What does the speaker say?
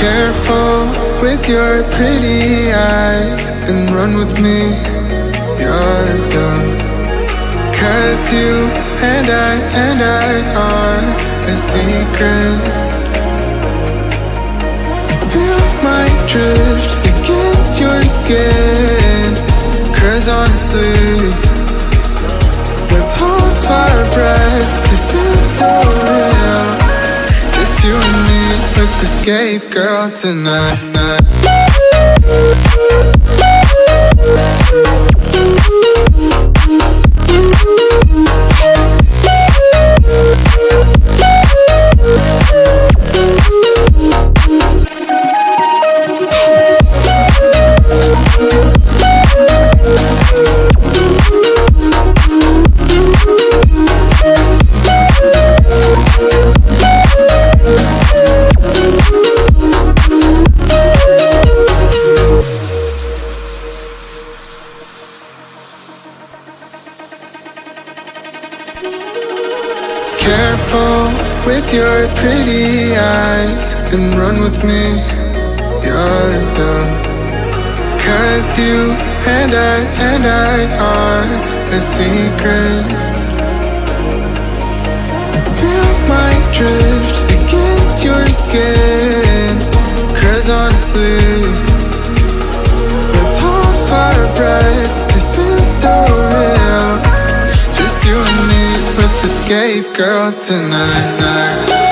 Careful with your pretty eyes and run with me, you're young. 'Cause you and I are a secret. Feel my drift against your skin. 'Cause honestly, let's hold our breath. This is so real. Just you and me with escape, girl, tonight. Careful with your pretty eyes and run with me, you're young. 'Cause you and I are a secret. Feel my drift against your skin. 'Cause honestly, let's hold our breath. This is so real. Just you and me with escape, girl, tonight.